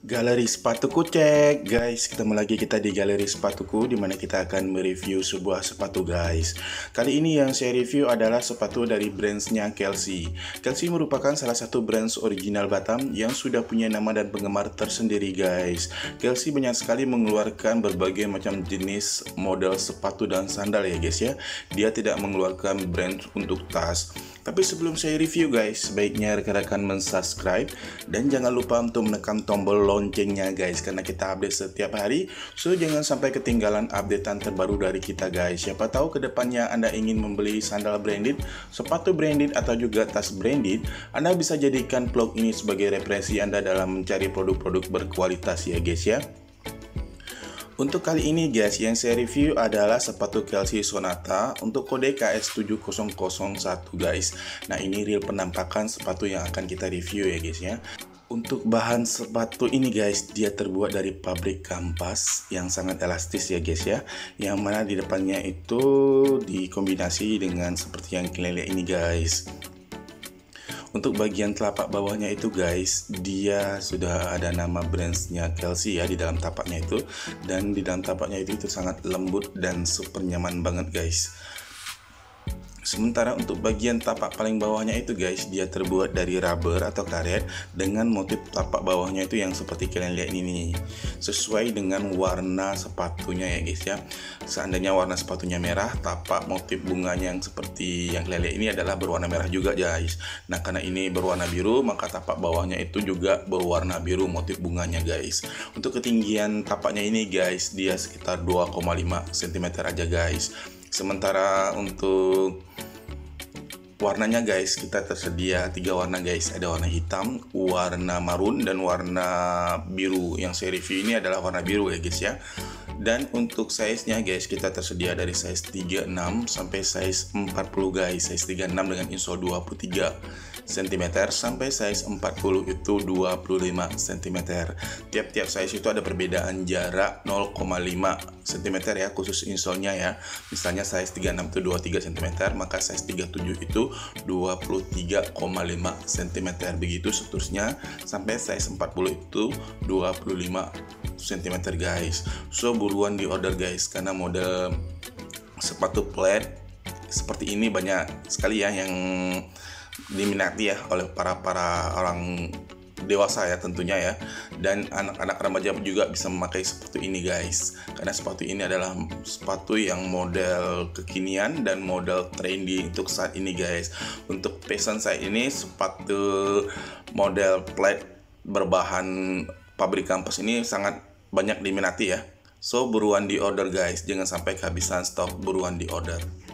Galeri sepatuku cek guys, ketemu lagi kita di galeri sepatuku, dimana kita akan mereview sebuah sepatu guys. Kali ini yang saya review adalah sepatu dari brandsnya Chelsea. Chelsea merupakan salah satu brands original Batam yang sudah punya nama dan penggemar tersendiri guys. Chelsea banyak sekali mengeluarkan berbagai macam jenis model sepatu dan sandal ya guys ya. Dia tidak mengeluarkan brand untuk tas. Tapi sebelum saya review guys, sebaiknya rekan-rekan mensubscribe dan jangan lupa untuk menekan tombol loncengnya guys, karena kita update setiap hari. So jangan sampai ketinggalan updatean terbaru dari kita guys. Siapa tahu kedepannya Anda ingin membeli sandal branded, sepatu branded atau juga tas branded, Anda bisa jadikan vlog ini sebagai referensi Anda dalam mencari produk-produk berkualitas ya guys ya. Untuk kali ini guys, yang saya review adalah sepatu Chelsea Sonata untuk kode KS7001 guys. Nah, ini real penampakan sepatu yang akan kita review ya guys ya. Untuk bahan sepatu ini guys, dia terbuat dari pabrik kampas yang sangat elastis ya guys ya. Yang mana di depannya itu dikombinasi dengan seperti yang kalian lihat ini guys. Untuk bagian telapak bawahnya itu guys, dia sudah ada nama brandsnya Chelsea ya di dalam tapaknya itu. Dan di dalam tapaknya itu sangat lembut dan super nyaman banget guys. Sementara untuk bagian tapak paling bawahnya itu guys, dia terbuat dari rubber atau karet dengan motif tapak bawahnya itu yang seperti kalian lihat ini, sesuai dengan warna sepatunya ya guys ya. Seandainya warna sepatunya merah, tapak motif bunganya yang seperti yang kalian lihat ini adalah berwarna merah juga guys. Nah, karena ini berwarna biru, maka tapak bawahnya itu juga berwarna biru motif bunganya guys. Untuk ketinggian tapaknya ini guys, dia sekitar 2,5 cm aja guys. Sementara untuk warnanya guys, kita tersedia 3 warna guys. Ada warna hitam, warna marun, dan warna biru. Yang saya review ini adalah warna biru ya guys ya. Dan untuk size-nya guys, kita tersedia dari size 36 sampai size 40 guys. Size 36 dengan insole 23 cm sampai size 40 itu 25 cm. Tiap-tiap size itu ada perbedaan jarak 0,5 cm ya, khusus insole-nya ya. Misalnya size 36 itu 23 cm, maka size 37 itu 23,5 cm. Begitu seterusnya sampai size 40 itu 25 cm guys. So buruan di order guys, karena model sepatu flat seperti ini banyak sekali ya yang diminati ya oleh para orang dewasa ya tentunya ya, dan anak-anak remaja juga bisa memakai sepatu ini guys, karena sepatu ini adalah sepatu yang model kekinian dan model trendy untuk saat ini guys. Untuk fashion saat ini, sepatu model flat berbahan pabrik kampas ini sangat banyak diminati ya. So buruan di order guys, jangan sampai kehabisan stok, buruan di order.